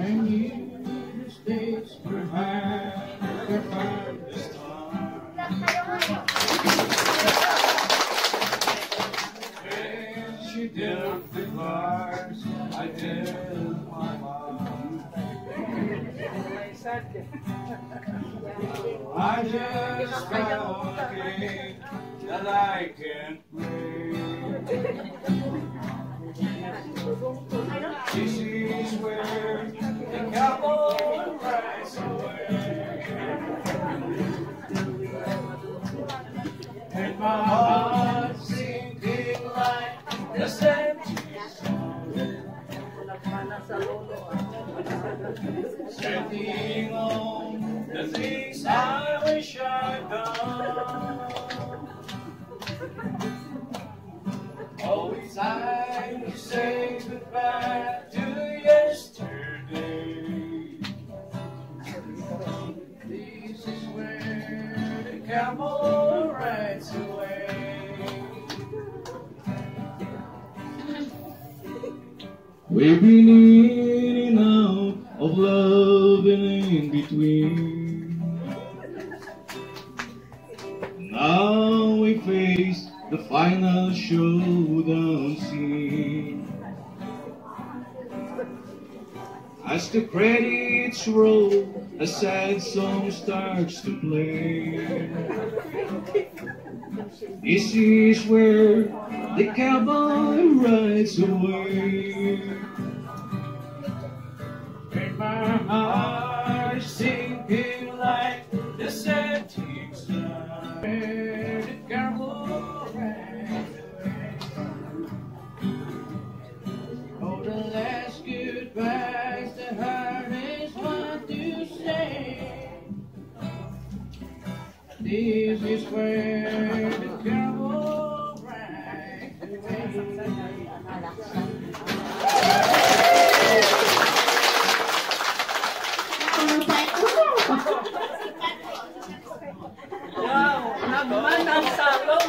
and you, the States were high, the farthest star. When she did the bars, I did my mom. I just found a game that I can't play. This is where the cowboy rides away, and my heart sinking like the century sun, setting on the things I wish I'd done. Oh, it's time to say goodbye to yesterday. This is where the cowboy rides away. We've been in and out of love and in between. Now we face the final showdown scene. As the credits roll, a sad song starts to play. This is where the cowboy rides away, and my heart is sinking like the setting sun. The cowboy rides away. Oh, the last goodbye's the hardest one to say. This is where the cowboy rides away. Wow, nagman ang salong.